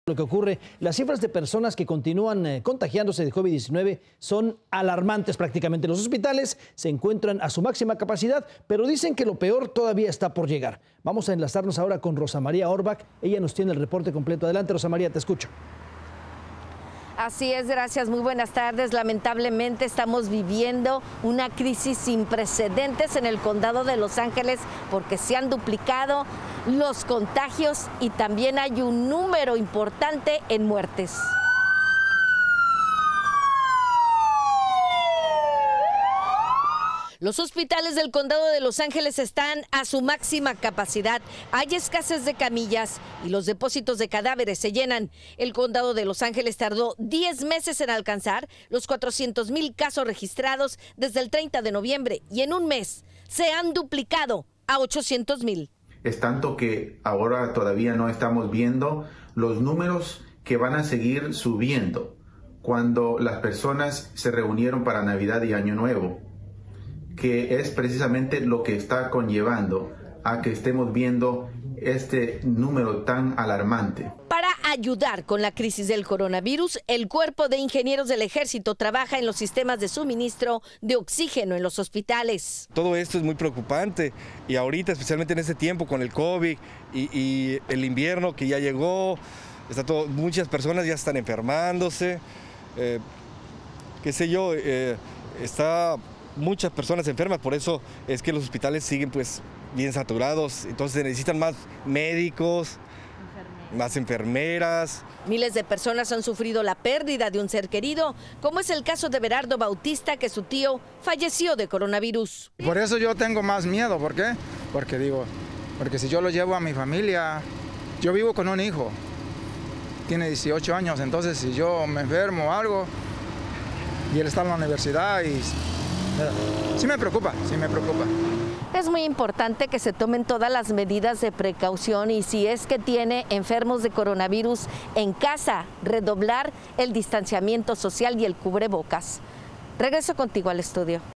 Lo que ocurre, las cifras de personas que continúan contagiándose de COVID-19 son alarmantes prácticamente. Los hospitales se encuentran a su máxima capacidad, pero dicen que lo peor todavía está por llegar. Vamos a enlazarnos ahora con Rosa María Orbach. Ella nos tiene el reporte completo. Adelante, Rosa María, te escucho. Así es, gracias, muy buenas tardes. Lamentablemente estamos viviendo una crisis sin precedentes en el condado de Los Ángeles porque se han duplicado los contagios y también hay un número importante en muertes. Los hospitales del condado de Los Ángeles están a su máxima capacidad. Hay escasez de camillas y los depósitos de cadáveres se llenan. El condado de Los Ángeles tardó 10 meses en alcanzar los 400,000 casos registrados desde el 30 de noviembre y en un mes se han duplicado a 800,000. Es tanto que ahora todavía no estamos viendo los números que van a seguir subiendo cuando las personas se reunieron para Navidad y Año Nuevo, que es precisamente lo que está conllevando a que estemos viendo este número tan alarmante. Para ayudar con la crisis del coronavirus, el Cuerpo de Ingenieros del Ejército trabaja en los sistemas de suministro de oxígeno en los hospitales. Todo esto es muy preocupante y ahorita, especialmente en este tiempo con el COVID y el invierno que ya llegó, muchas personas ya están enfermándose, está muchas personas enfermas, por eso es que los hospitales siguen pues bien saturados, entonces se necesitan más médicos, más enfermeras. Miles de personas han sufrido la pérdida de un ser querido, como es el caso de Berardo Bautista, que su tío falleció de coronavirus. Por eso yo tengo más miedo, ¿por qué? Porque si yo lo llevo a mi familia, yo vivo con un hijo, tiene 18 años, entonces si yo me enfermo o algo, y él está en la universidad y sí me preocupa. Es muy importante que se tomen todas las medidas de precaución y si es que tiene enfermos de coronavirus en casa, redoblar el distanciamiento social y el cubrebocas. Regreso contigo al estudio.